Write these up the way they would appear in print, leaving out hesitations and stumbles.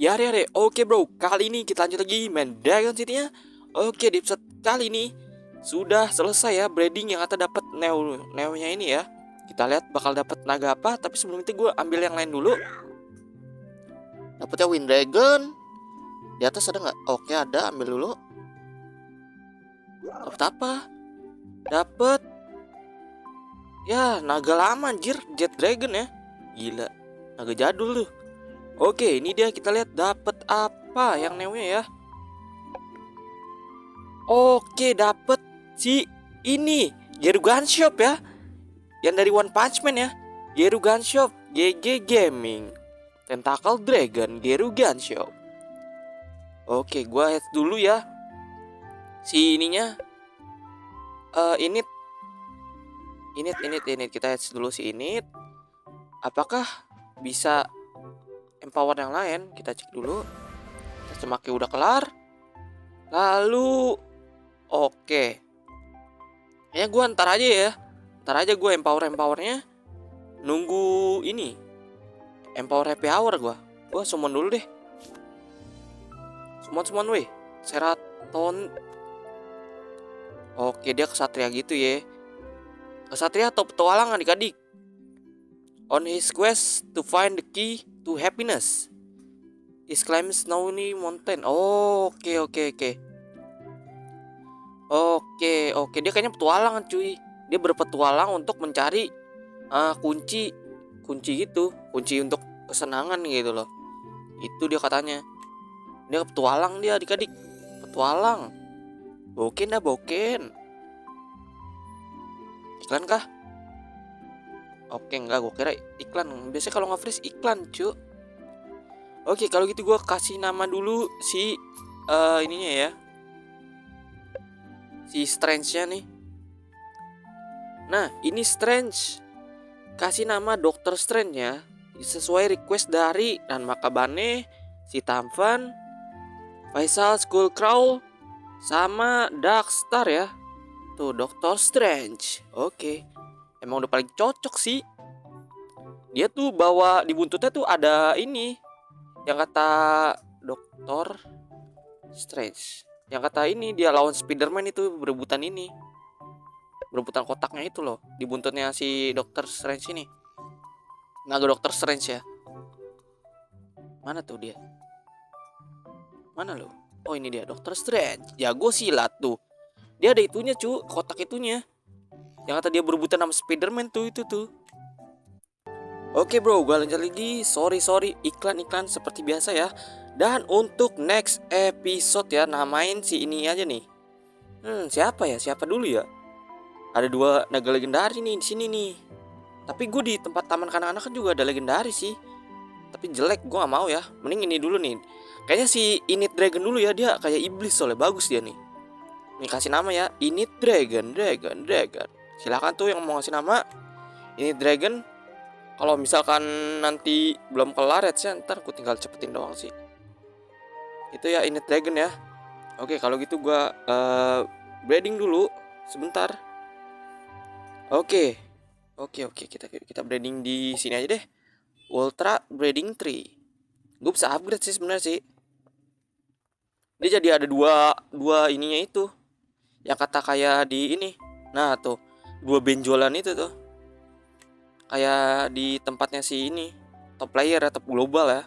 Yare. Oke bro, kali ini kita lanjut lagi main Dragon City-nya. Oke, di episode kali ini sudah selesai ya breeding yang kata dapat neonya ini ya. Kita lihat bakal dapat naga apa, tapi sebelum itu gue ambil yang lain dulu. Dapatnya Wind Dragon. Di atas ada nggak? Oke, ada, ambil dulu. Dapat apa? Dapat ya naga lama anjir, Jet Dragon ya. Gila, naga jadul tuh. Oke, ini dia, kita lihat dapat apa yang neonya ya. Oke, dapat si ini Geru Gunshop ya, yang dari One Punch Man ya. Geru Gunshop, GG Gaming, Tentacle Dragon, Geru Gunshop. Oke, gua head dulu ya. Si ininya init. Kita head dulu si init. Apakah bisa empower yang lain? Kita cek dulu. Cemaki udah kelar. Lalu oke. Ya gua ntar aja gue empowernya. Nunggu ini empower happy hour gua summon dulu deh. Summon weh. Seraton. Oke, dia kesatria gitu ya. Kesatria atau petualangan adik-adik. On his quest to find the key to happiness, he climbs Snowy Mountain. Oke. Dia kayaknya petualangan cuy. Dia berpetualang untuk mencari kunci gitu, kunci untuk kesenangan gitu loh. Itu dia katanya. Dia petualang dia adik-adik. Petualang. Boken. Iklan kah? Oke, enggak, gue kira iklan. Biasanya kalau nge-freeze iklan, cu. Oke, kalau gitu gue kasih nama dulu si ininya ya. Si Strange-nya nih. Nah, ini Strange. Kasih nama Dr. Strange ya. Sesuai request dari Dan Makabane, si Tamfan, Faisal Skullcrawl, sama Darkstar ya. Tuh, Dr. Strange. Oke. Emang udah paling cocok sih. Dia tuh bawa di buntutnya tuh ada ini, yang kata Dr. Strange. Yang kata ini dia lawan Spiderman itu berebutan ini. Berebutan kotaknya itu loh. Di buntutnya si Dr. Strange ini. Naga Dr. Strange ya. Mana tuh dia? Mana lo? Oh, ini dia Dr. Strange. Jago silat tuh. Dia ada itunya cu, kotak itunya. Yang kata dia berebutan sama Spiderman tuh, itu tuh. Oke bro, gue lanjut lagi. Sorry, iklan seperti biasa ya. Dan untuk next episode ya, namain si ini aja nih. Siapa ya? Siapa dulu ya? Ada 2 naga legendaris nih di sini nih. Tapi gue di tempat taman kanak-kanak kan juga ada legendaris sih. Tapi jelek, gue gak mau ya. Mending ini dulu nih. Kayaknya si Init Dragon dulu ya, dia kayak iblis soalnya, bagus dia nih. Ini kasih nama ya, Init Dragon. Silakan tuh yang mau ngasih nama Init Dragon. Kalau misalkan nanti belum kelar ya, ntar aku tinggal cepetin doang sih. Itu ya Init Dragon ya. Oke, kalau gitu gua breeding dulu sebentar. Oke. Kita breeding di sini aja deh. Ultra Breeding Tree. Gue bisa upgrade sih sebenarnya sih. Dia jadi ada dua ininya itu. Yang kata kayak di ini. Nah tuh, 2 benjolan itu tuh. Kayak di tempatnya si ini, top player ya, top global ya.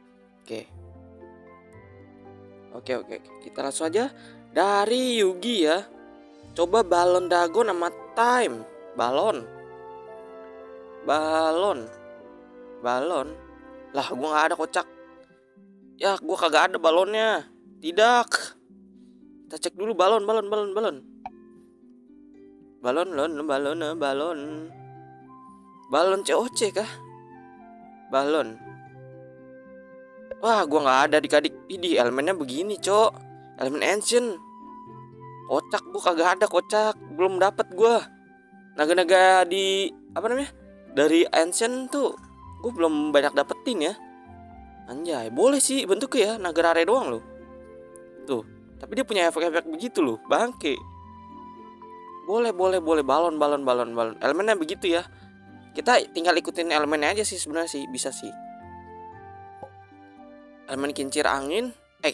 Oke. Kita langsung aja dari Yugi ya. Coba balon Dagon sama time. Balon. Lah, gua nggak ada kocak. Ya, gua kagak ada balonnya. Tidak. Kita cek dulu balon. Balon COC kah? Balon. Wah, gua nggak ada adik-adik. Ini elemennya begini, cok. Elemen ancient. Kocak gua kagak ada kocak. Belum dapat gua. Naga-naga di apa namanya? Dari ancient tuh gua belum banyak dapetin ya. Anjay, boleh sih bentuknya ya, naga rare doang loh. Tuh, tapi dia punya efek-efek begitu loh, bangke. Boleh balon. Elemennya begitu ya. Kita tinggal ikutin elemennya aja sih sebenarnya sih, bisa sih. elemen kincir angin,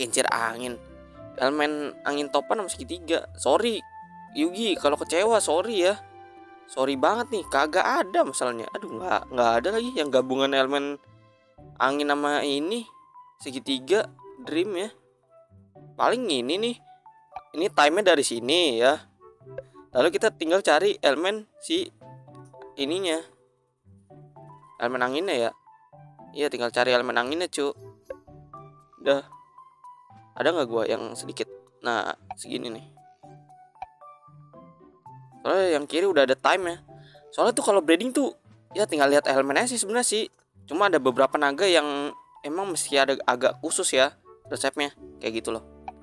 elemen angin topan sama segitiga. Sorry Yugi kalau kecewa, sorry ya. Sorry banget nih, kagak ada masalahnya. Aduh, nggak ada lagi yang gabungan elemen angin sama ini segitiga dream ya. Paling ini nih. Ini time-nya dari sini ya. Lalu kita tinggal cari elemen si ininya. Elemen anginnya ya. Iya, tinggal cari elemen anginnya, cu. Udah. Ada nggak gua yang sedikit? Nah, segini nih. Soalnya yang kiri udah ada time ya. Soalnya tuh kalau breeding tuh ya tinggal lihat elemennya sih sebenarnya sih. Cuma ada beberapa naga yang emang mesti ada agak khusus ya resepnya, kayak gitu loh.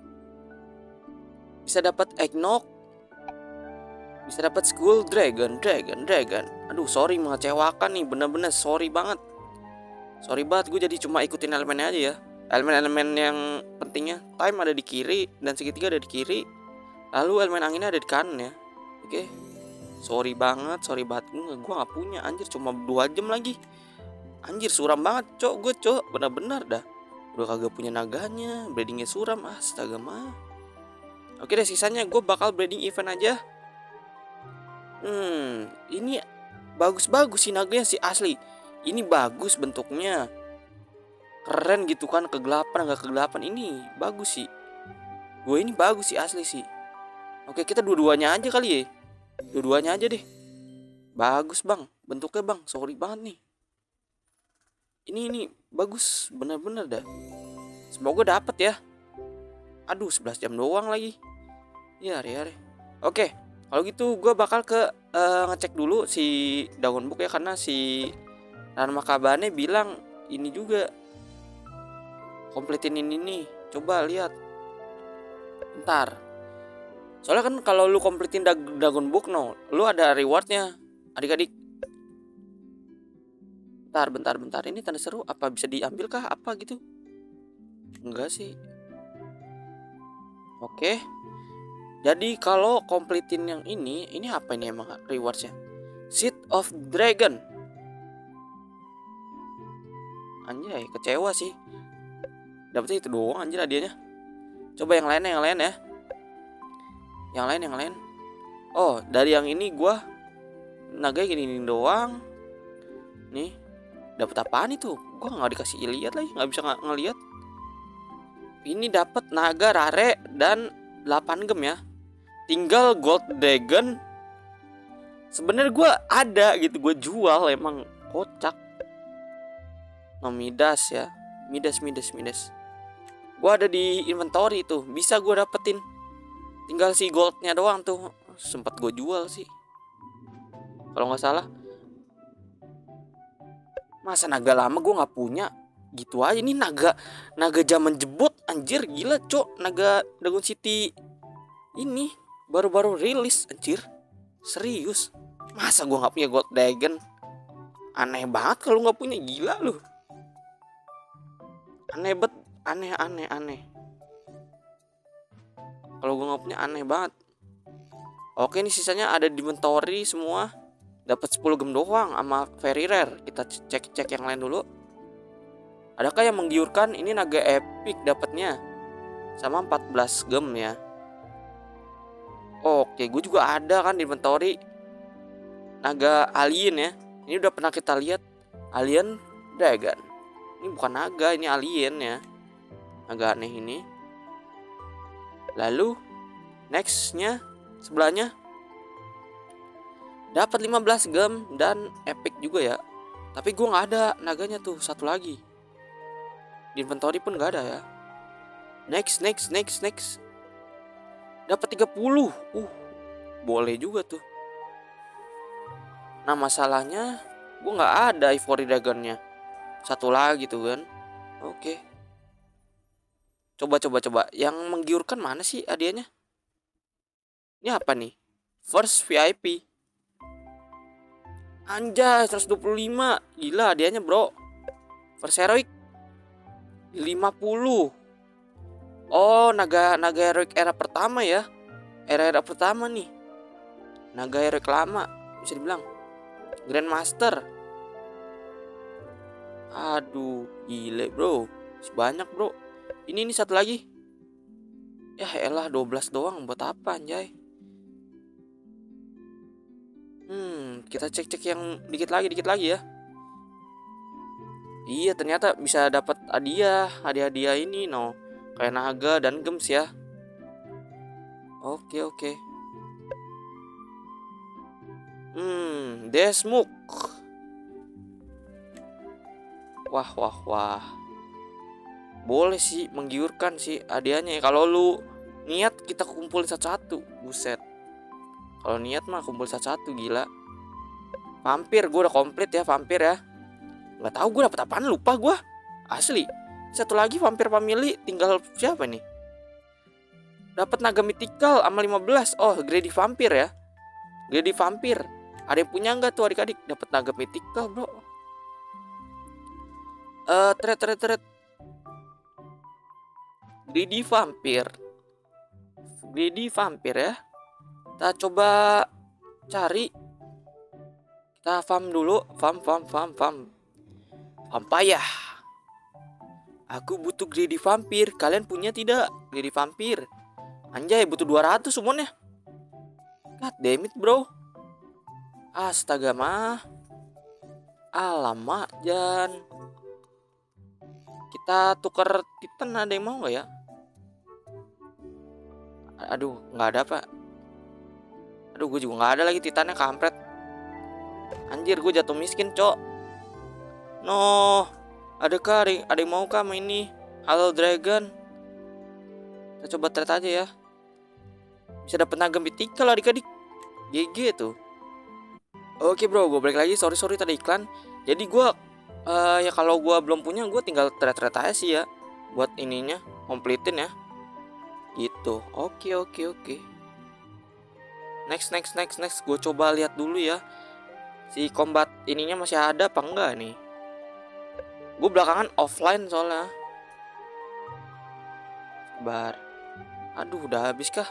Bisa dapat eggnog, bisa dapat school dragon. Aduh, sorry mengecewakan nih, bener-bener sorry banget. Sorry banget, gue jadi cuma ikutin elemennya aja ya. Elemen-elemen yang pentingnya time ada di kiri dan segitiga ada di kiri. Lalu elemen anginnya ada di kanan ya. Oke. Sorry banget gue gak punya anjir, cuma 2 jam lagi. Anjir suram banget gue bener-bener dah. Udah kagak punya naganya, breedingnya suram, astaga mah. Oke deh, sisanya gue bakal breeding event aja. Ini bagus-bagus sih naganya sih asli. Ini bagus bentuknya. Keren gitu kan, kegelapan enggak kegelapan, ini bagus sih. Gue ini bagus sih asli sih. Oke, kita dua-duanya aja kali ya. Dua-duanya aja deh. Bagus bang, bentuknya bang, sorry banget nih. Ini bagus, bener-bener dah. Semoga dapet ya. Aduh, 11 jam doang lagi. Ya, re. Oke, kalau gitu gue bakal ke ngecek dulu si Dragon Book ya, karena si Ranmakabane bilang ini juga kompletin ini nih. Coba lihat. Bentar. Soalnya kan kalau lu kompletin Dragon Book lu ada rewardnya. Adik-adik. Bentar. Ini tanda seru apa bisa diambil kah? Apa gitu? Enggak sih. Oke. Jadi kalau kompletin yang ini apa ini emang rewardsnya? Seed of Dragon. Anjay, kecewa sih. Dapetnya itu doang anjir hadiahnya. Coba yang lain ya. Yang lain. Oh, dari yang ini gua naga gini doang. Nih, dapat apaan itu? Gua nggak dikasih lihat lagi, nggak bisa ngelihat. Ini dapat naga rare dan 8 gem ya. Tinggal gold dragon. Sebenarnya gue ada gitu, gue jual, emang kocak. Midas ya, Midas. Gue ada di inventory tuh, bisa gue dapetin. Tinggal si goldnya doang tuh, sempat gue jual sih. Kalau nggak salah. Masa naga lama gue nggak punya? Gitu aja, ini naga zaman jebot anjir, gila cok. Naga Dragon City ini baru-baru rilis anjir, serius. Masa gue nggak punya gold dragon? Aneh banget kalau nggak punya, gila lu. Aneh. Kalau gue nggak punya aneh banget. Oke, ini sisanya ada di inventory semua. Dapat 10 gem doang sama very rare. Kita cek yang lain dulu. Adakah yang menggiurkan? Ini naga epic dapatnya sama 14 gem ya. Oke, gue juga ada kan di inventory naga alien ya. Ini udah pernah kita lihat, alien dragon. Ini bukan naga, ini alien ya. Agak aneh ini. Lalu nextnya sebelahnya dapat 15 gem dan epic juga ya. Tapi gue nggak ada naganya tuh, satu lagi. Di inventory pun nggak ada ya. Next. Dapat 30. Boleh juga tuh. Nah, masalahnya gue nggak ada Ivory Dragonnya. Satu lagi tuh kan. Oke. Coba. Yang menggiurkan mana sih hadiahnya? Ini apa nih? First VIP. Anjay, 125. Gila hadiahnya, bro. First Heroic 50. Oh, naga heroic era pertama ya. Era pertama nih. Naga heroic lama bisa dibilang. Grandmaster. Aduh, gile bro. Masih banyak bro. Ini satu lagi. Ya elah 12 doang, buat apa anjay. Kita cek-cek yang dikit lagi ya. Iya ternyata bisa dapat hadiah ini no. Kayak naga dan gems ya. Oke. Desmuk. Wah. Boleh sih, menggiurkan sih hadiahnya. Kalau lu niat kita kumpulin satu-satu. Buset. Kalau niat mah kumpul satu-satu, gila. Vampir, gue udah komplit ya vampir ya. Nggak tahu gue dapet apaan, lupa gue. Asli. Satu lagi vampir family, tinggal siapa nih? Dapat naga mythical sama 15. Oh, greedy vampir ya. Greedy vampir. Ada yang punya nggak tuh adik-adik? Dapat naga mythical, bro. Tret. Greedy vampir. Greedy vampir ya. Kita coba cari. Kita farm dulu. Farm. Vampire. Aku butuh greedy vampir. Kalian punya tidak greedy vampir? Anjay, butuh 200 summonnya. God damn it bro. Astaga mah. Alamak Jan. Kita tuker titan, ada yang mau gak ya? Aduh gak ada pak. Aduh gue juga gak ada lagi titannya, kampret. Anjir gue jatuh miskin cok. No. Ada yang mau kah sama ini? Halo Dragon. Kita coba trade aja ya. Bisa dapet naga mythical adik-adik. GG tuh. Oke bro, gue balik lagi. Sorry tadi iklan. Jadi gue ya kalau gue belum punya, gue tinggal trade aja sih ya. Buat ininya, completein ya. Gitu. Oke. Next. Gue coba lihat dulu ya. Si combat ininya masih ada apa enggak nih? Gue belakangan offline soalnya. Sabar. Aduh, udah habis kah?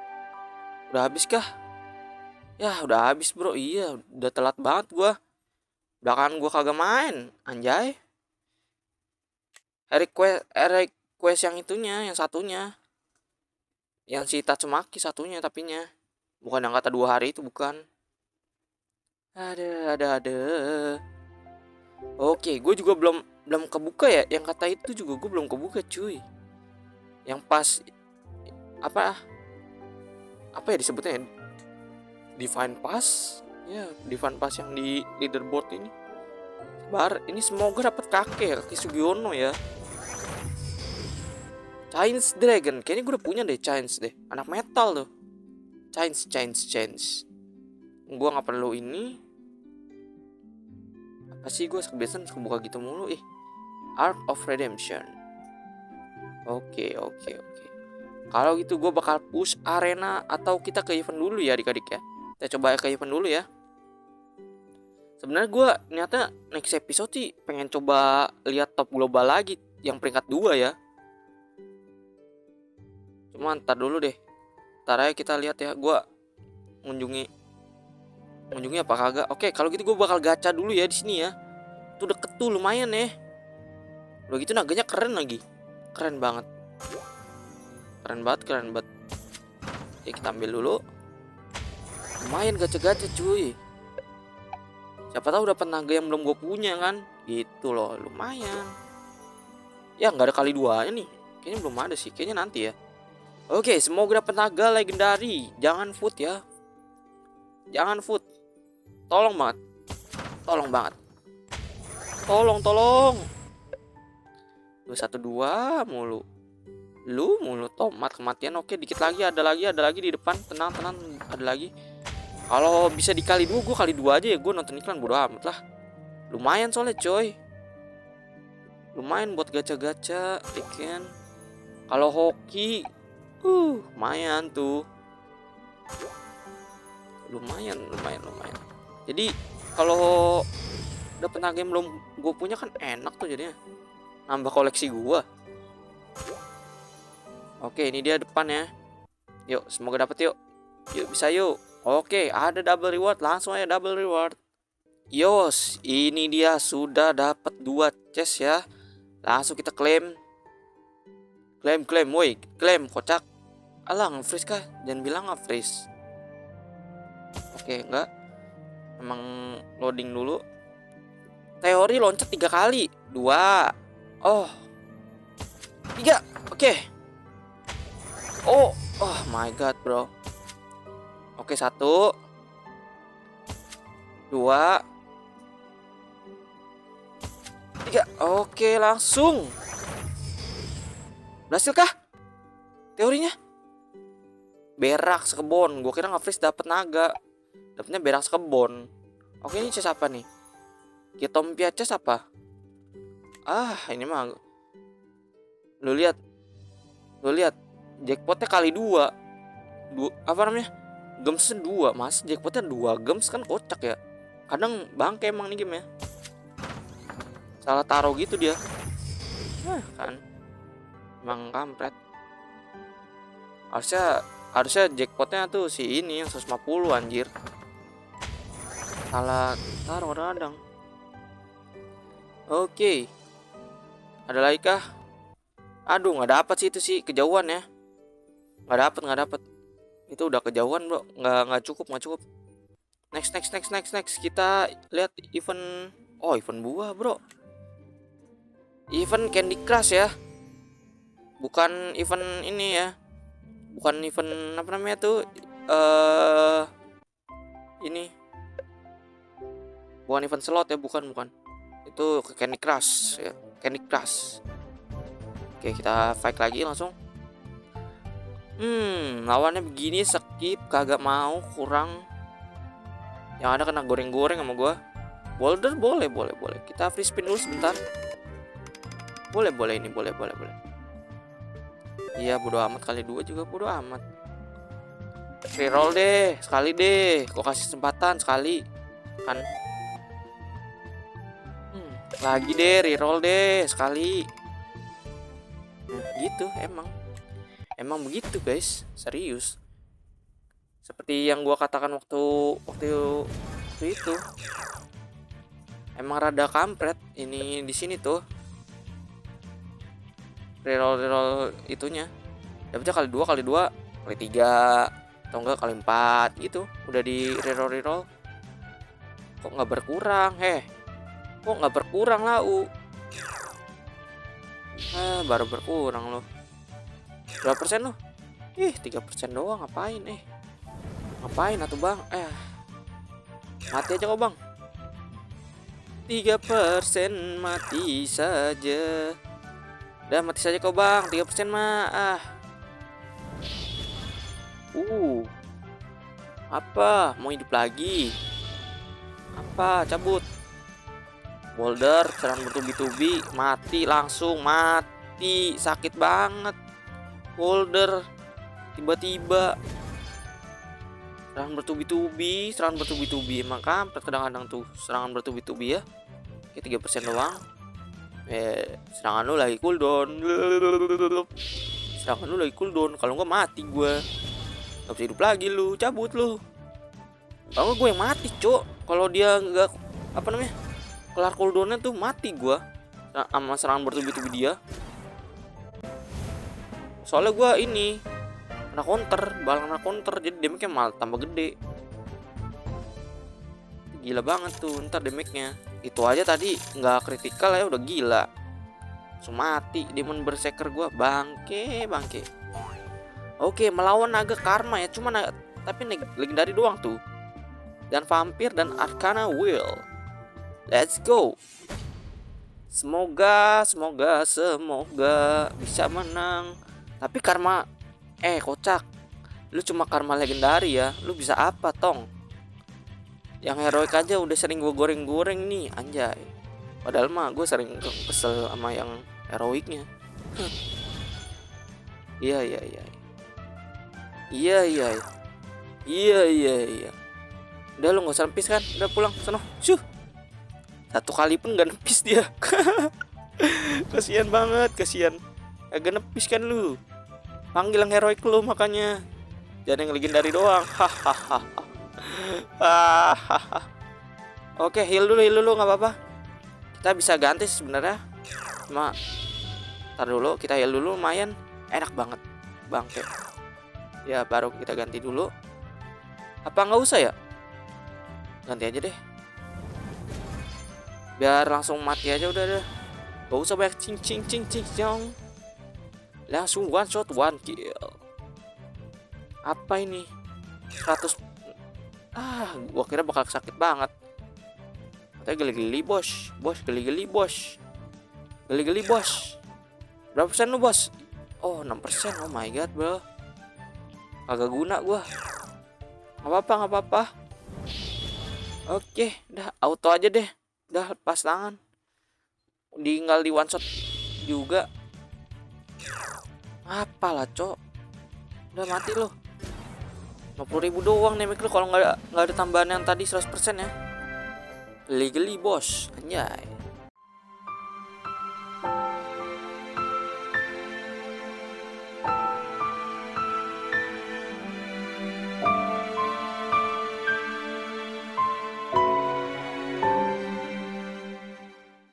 Ya, udah habis bro. Iya, udah telat banget gue. Belakangan gue kagak main, anjay. Request yang itunya, yang satunya. Yang si Tatsumaki satunya tapinya. Bukan yang kata 2 hari itu, bukan. Ada. Oke, gue juga belum kebuka ya. Yang kata itu juga gue belum kebuka cuy. Yang pas apa ya disebutnya? Divine Pass. Ya, Divine Pass yang di leaderboard ini. Ini semoga dapat kaki Sugiono ya. Chains Dragon, kayaknya gue udah punya deh Chains deh. Anak metal tuh. Chains. Gue nggak perlu ini. Apa sih, gue kebiasaan buka gitu mulu. Art of Redemption. Oke. Kalau gitu gue bakal push arena atau kita ke event dulu ya adik-adik ya. Kita coba ke event dulu ya. Sebenarnya gue ternyata next episode sih pengen coba lihat top global lagi yang peringkat 2 ya. Cuma ntar dulu deh. Ntar aja kita lihat ya. Gue mengunjungi apa kagak. Oke, kalau gitu gue bakal gacha dulu ya di sini ya. Tuh deket tuh lumayan ya. Udah gitu naganya keren lagi. Keren banget. Ya kita ambil dulu. Lumayan gacha-gacha cuy. Siapa tahu dapat naga yang belum gue punya kan. Gitu loh, lumayan. Ya nggak ada kali 2-nya nih. Kayaknya belum ada sih, kayaknya nanti ya. Oke, semoga dapat naga legendary. Jangan food ya. Tolong banget. Tolong. 212 mulu. Lu mulu tomat kematian. Oke, dikit lagi, ada lagi di depan. Tenang, ada lagi. Kalau bisa dikali 2, gue kali 2 aja ya. Gue nonton iklan bodo amat lah. Lumayan soalnya coy. Lumayan buat gacha-gacha, ikan. Kalau hoki, lumayan tuh. Lumayan. Jadi kalau dapet naga yang belum gue punya kan enak tuh jadinya. Nambah koleksi gue. Oke, ini dia depan ya. Yuk, semoga dapet yuk. Yuk, bisa yuk. Oke, ada double reward. Langsung aja double reward. Yos, ini dia sudah dapat 2 chest ya. Langsung kita klaim. Klaim, woi, klaim, kocak. Alah, nge-freeze kah? Jangan bilang nge-freeze. Oke, enggak. Emang loading dulu. Teori loncat 3 kali. 2. Oh. 3. Oke. Oh my god, bro. Oke, 1 2 3. Oke, langsung. Berhasil kah? Teorinya? Berak sekebon. Gue kira nge-freeze dapat naga. Dapatnya berak sekebon. Oke, ini chest apa nih? Kitompia chest apa? Ini mah. Lu lihat. Jackpotnya kali 2. Apa namanya? Gemsnya 2. Mas jackpotnya 2. Gems kan kocak ya. Kadang bangke emang nih game ya. Salah taruh gitu dia. Kan. Emang kampret. Harusnya jackpotnya tuh si ini yang 150 anjir. Salah taruh kadang. Oke. Ada lagi kah? Aduh, nggak dapat sih itu sih, kejauhan ya. Nggak dapat. Itu udah kejauhan, bro. Nggak cukup. Next. Kita lihat event. Oh, event buah, bro. Event Candy Crush ya. Bukan event ini ya. Bukan event apa namanya tuh? Ini. Bukan event slot ya, bukan. Itu ke Candy Crush ya. Candy Crush. Oke, kita fight lagi langsung. Lawannya begini, skip, kagak mau, kurang. Yang ada kena goreng-goreng sama gua. Boulder boleh. Kita free spin dulu sebentar. Boleh ini, boleh. Iya, bodo amat, kali 2 juga bodo amat. Reroll deh, sekali deh. Gua kasih kesempatan sekali. Kan. Lagi deh, reroll deh sekali. Gitu emang begitu guys, serius. Seperti yang gua katakan waktu itu. Emang rada kampret ini di sini tuh. Reroll itunya. Dapatnya kali 2, kali 3, atau enggak kali 4 gitu. Udah di reroll. Kok nggak berkurang? Kok nggak berkurang lau? Baru berkurang loh. Berapa persen loh? 3% doang, ngapain? Ngapain atuh bang? Mati aja kok bang. 3% mati saja. Udah mati saja kok bang. 3% mah. Apa? Mau hidup lagi? Apa? Cabut. Boulder, serangan bertubi-tubi, mati langsung, mati, sakit banget. Boulder, tiba-tiba serangan bertubi-tubi, emang kampret kadang-kadang tuh serangan bertubi-tubi ya. Oke, 3% doang. Serangan lu lagi cooldown. Kalau nggak mati gue, nggak bisa hidup lagi lu, cabut lu. Kalau gue yang mati, cok. Kalau dia nggak kelar cooldownnya tuh mati gua sama serangan bertubi-tubi dia. Soalnya gua ini kena counter, jadi damage-nya malah tambah gede. Gila banget tuh ntar damage-nya. Itu aja tadi nggak kritikal ya udah gila. Langsung mati Demon Berserker gua, bangke. Oke, melawan naga karma ya, tapi legendary doang tuh. Dan vampir dan Arcana Will. Let's go. Semoga bisa menang. Tapi karma kocak. Lu cuma karma legendary ya. Lu bisa apa, tong? Yang heroik aja udah sering gue goreng-goreng nih, anjay. Padahal mah gue sering kesel sama yang heroiknya. Iya. Udah lu gak usah nempis kan. Udah pulang sono. Satu kali pun gak nepis dia. Kasian banget. Agak nepis kan lu. Panggil yang heroik lu makanya. Jangan yang legendary doang. Oke, heal dulu gak apa-apa. Kita bisa ganti sebenarnya. Cuma ntar dulu kita heal dulu, lumayan enak banget bangke. Ya baru kita ganti dulu. Apa nggak usah ya? Ganti aja deh. Biar langsung mati aja udah deh. Gak usah banyak cing cing cing cing cing. Langsung one shot one kill. Apa ini? 100. Gua kira bakal sakit banget. Katanya geli-geli bos. Bos geli-geli bos. Geli-geli bos. Berapa persen lu bos? Oh 6%. Oh my god bro. Agak guna gua. Gak apa-apa. Oke, udah auto aja deh. Udah lepas tangan. Tinggal di one shot juga. Apalah cok. Udah mati loh. 50.000 doang damage lu kalau nggak ada tambahan yang tadi 100% ya. Geli-geli bos. Anjay.